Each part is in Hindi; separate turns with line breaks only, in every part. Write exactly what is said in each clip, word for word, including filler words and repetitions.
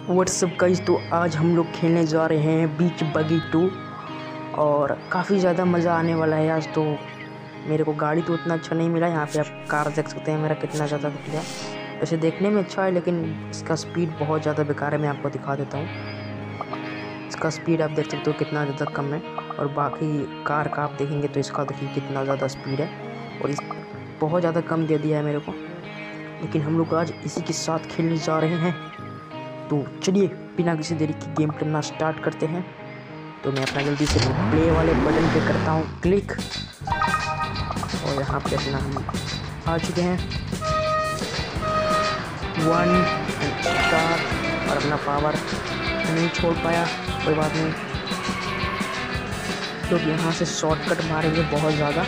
व्हाट्सअप गाइस, तो आज हम लोग खेलने जा रहे हैं बीच बगी टू और काफ़ी ज़्यादा मज़ा आने वाला है आज। तो मेरे को गाड़ी तो उतना अच्छा नहीं मिला। यहाँ पे आप कार देख सकते हैं मेरा कितना ज़्यादा घटिया। वैसे देखने में अच्छा है लेकिन इसका स्पीड बहुत ज़्यादा बेकार है। मैं आपको दिखा देता हूँ, इसका स्पीड आप देख सकते हो कितना ज़्यादा कम है। और बाकी कार का आप देखेंगे तो इसका देखिए कितना ज़्यादा स्पीड है और इस बहुत ज़्यादा कम दे दिया है मेरे को। लेकिन हम लोग आज इसी के साथ खेलने जा रहे हैं। तो चलिए बिना किसी देरी की गेम करना स्टार्ट करते हैं। तो मैं अपना जल्दी से प्ले वाले बटन पे करता हूँ क्लिक और यहाँ पे अपना हम आ चुके हैं। वन स्टार और अपना पावर नहीं छोड़ पाया, कोई बात नहीं। तो यहाँ से शॉर्टकट मारेंगे बहुत ज़्यादा।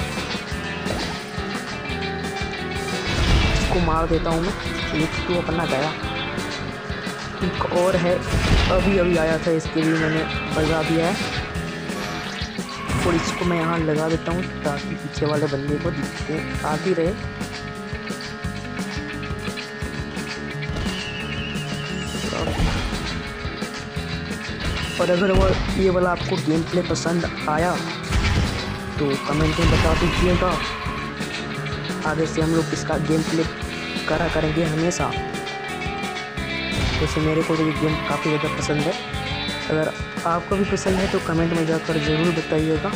इसको मार देता हूँ मैं। एक तो अपना गया, एक और है अभी अभी आया था, इसके लिए मैंने बजा दिया है। और इसको मैं यहाँ लगा देता हूँ ताकि पीछे वाले बंदे को दिखते आती रहे। और अगर वो ये वाला आपको गेम प्ले पसंद आया तो कमेंट में बता दीजिएगा। आगे से हम लोग इसका गेम प्ले करा करेंगे हमेशा। जैसे मेरे को तो ये गेम काफ़ी ज़्यादा पसंद है। अगर आपको भी पसंद है तो कमेंट में जाकर ज़रूर बताइएगा।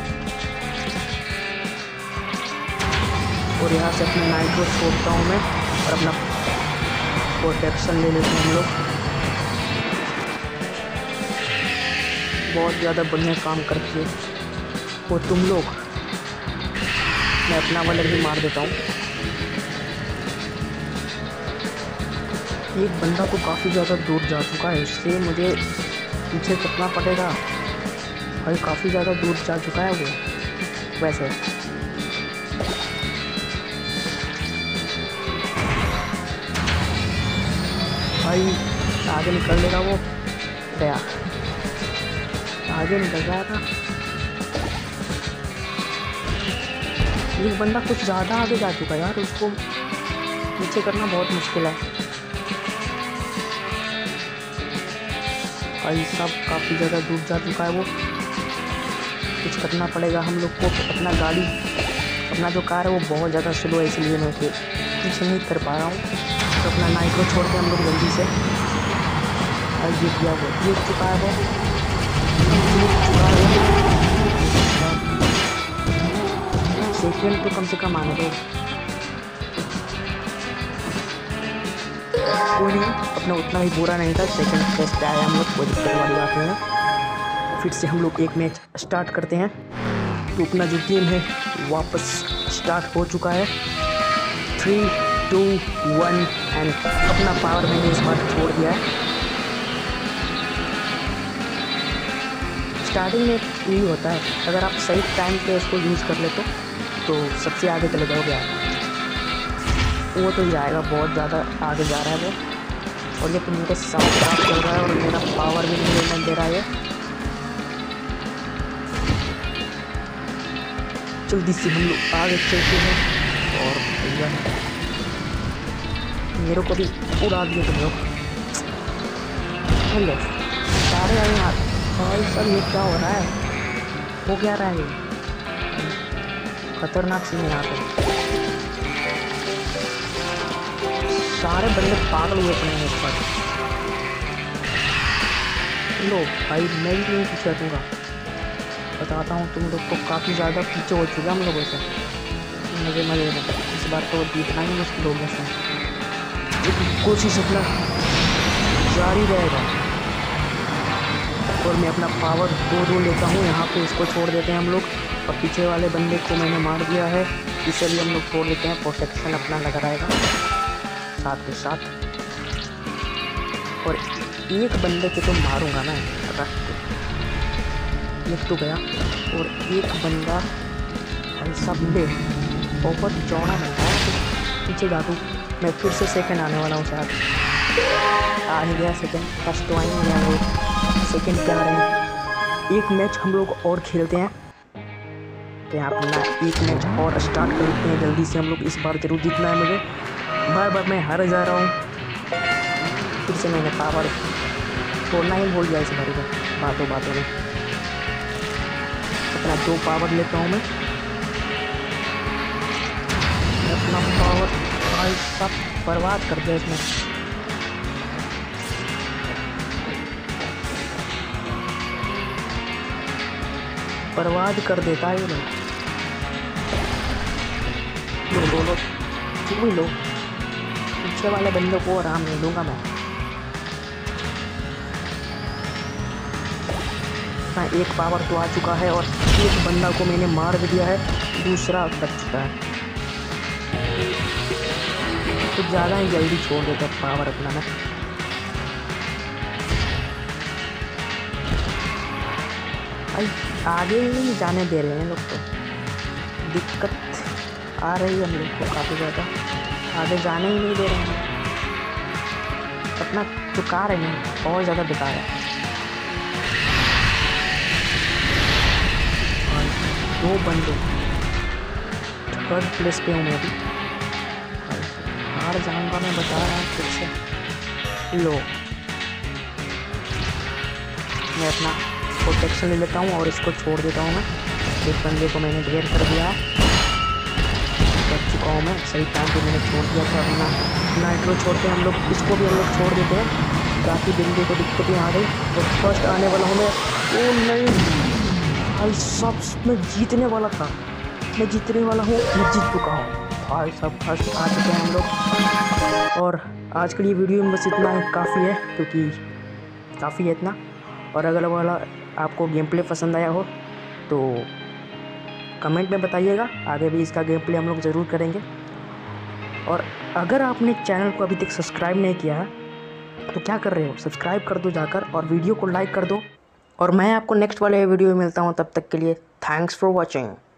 और यहाँ से अपना नाइट्रो छोड़ता हूँ मैं और अपना प्रोटेक्शन ले लेते हैं हम लोग। बहुत ज़्यादा बढ़िया काम करती है वो तुम लोग। मैं अपना वाला भी मार देता हूँ। एक बंदा तो काफ़ी ज़्यादा दूर जा चुका है, इससे मुझे पीछे करना पड़ेगा। भाई काफ़ी ज़्यादा दूर जा चुका है वो। वैसे भाई आगे निकल लेगा वो, गया आगे निकल गया था। एक बंदा कुछ ज़्यादा आगे जा चुका है यार, उसको पीछे करना बहुत मुश्किल है। भाई सब काफ़ी ज़्यादा दूर जा चुका है वो। कुछ करना पड़ेगा हम लोग को। अपना गाड़ी अपना जो कार है वो बहुत ज़्यादा स्लो है, इसलिए मैं उसे पीछे नहीं कर पा रहा हूँ। तो अपना नाइट्रो छोड़ के हम लोग जल्दी से और जीत गया वो, जीत चुका है वो, जीत चुका है। सेकेंड तो कम से कम आने दो। कोई नहीं, अपना उतना भी बुरा नहीं था। सेकंड प्लेस पे आए हम लोग, कोई दिक्कत वाली बात नहीं है। फिर से हम लोग एक मैच स्टार्ट करते हैं। तो अपना जो गेम है वापस स्टार्ट हो चुका है। थ्री टू वन एंड अपना पावर मैंने इस बार छोड़ दिया है। स्टार्टिंग में यही होता है, अगर आप सही टाइम पे इसको यूज़ कर ले तो, तो सबसे आगे चले जाओगे आप। वो तो जाएगा, बहुत ज़्यादा आगे जा रहा है वो। और लेकिन मेरे साथ साथ चल रहा है और मेरा पावर भी नहीं लेने दे रहा है। जल्दी से हम लोग आगे चलते हैं। और भैया मेरे को भी उड़ा दिया तुम लोग। हेलो सारे आए यहाँ। भाई सब ये क्या हो रहा है, हो क्या रहा है ये? खतरनाक सीन है यहाँ पे। सारे बंदे पागल हुए पड़े हैं इस पर। लो भाई मैं भी नहीं पीछे हटूँगा, बताता हूँ तुम लोग को। काफ़ी ज़्यादा पीछे हो चुका हम लोगों से। मज़े मज़े में इस बार तो जीतना ही मुश्किल हो गया से। लेकिन कोशिश अपना जारी रहेगा। और मैं अपना पावर दो दो लेता हूँ। यहाँ पे इसको छोड़ देते हैं हम लोग और पीछे वाले बंदे को मैंने मार दिया है, इसे भी हम लोग छोड़ देते हैं। प्रोटेक्शन अपना लगा रहेगा साथ के साथ। और एक बंदे के तो मारूंगा मैं रख के। एक तो गया और एक बंदा ऐसा बंदे बहुत चौड़ा बनता है। तो पीछे जा दूँ मैं, फिर से सेकंड आने वाला हूँ शायद। आ ही गया सेकंड, फर्स्ट तो आ ही गया वो, सेकंड पे आ रहे हैं। एक मैच हम लोग और खेलते हैं। तो यहाँ अपना एक मैच और स्टार्ट करते हैं जल्दी से। हम लोग इस बार जरूर जीतना है मुझे। बार बार मैं हार जा रहा हूँ। फिर से मैंने पावर छोड़ना ही भूल गया इस बारी में बातों बातों में। अपना दो पावर लेता हूँ मैं, अपना पावर भाई सब बर्बाद कर दिया इसमें। बर्बाद कर देता है ये लोग। लो लो लो तुम ही लो, पीछे वाले बंदों को आराम नहीं दूंगा मैं। हाँ, एक पावर तो आ चुका है और एक बंदा को मैंने मार भी दिया है, दूसरा बच चुका है। कुछ तो ज़्यादा ही जल्दी छोड़ देता है पावर अपना ना। भाई आगे ही नहीं जाने दे रहे हैं लोग, तो दिक्कत आ रही है हम लोग को काफ़ी ज़्यादा, आगे जाने ही नहीं दे रहे हैं। अपना जो कार है ना बहुत ज़्यादा बेकार है। दो बंदे थर्ड प्लेस पे हूँ मैं अभी, हार जाऊंगा मैं बता रहा हूँ फिर से। लो मैं अपना प्रोटेक्शन ले लेता हूँ और इसको छोड़ देता हूँ मैं। एक बंदे को मैंने ढेर कर दिया, कर चुका हूँ मैं, सही टाइम पे मैंने छोड़ दिया था। अपना नाइट्रो छोड़ते हैं हम लोग, इसको भी हम लोग छोड़ देते हैं। काफ़ी बंदे को दिक्कतें आ गई और फर्स्ट आने वाला हूँ मैं। ओ नहीं भाई सब, मैं जीतने वाला था, मैं जीतने वाला हूँ, मैं जीत चुका हूँ भाई सब। फर्स्ट आ चुके हैं हम लोग। और आज के लिए वीडियो में बस इतना ही काफ़ी है, क्योंकि काफ़ी है इतना। और अगर वाला आपको गेम प्ले पसंद आया हो तो कमेंट में बताइएगा, आगे भी इसका गेम प्ले हम लोग ज़रूर करेंगे। और अगर आपने चैनल को अभी तक सब्सक्राइब नहीं किया है तो क्या कर रहे हो, सब्सक्राइब कर दो जाकर और वीडियो को लाइक कर दो। और मैं आपको नेक्स्ट वाले वीडियो में मिलता हूँ, तब तक के लिए थैंक्स फॉर वॉचिंग।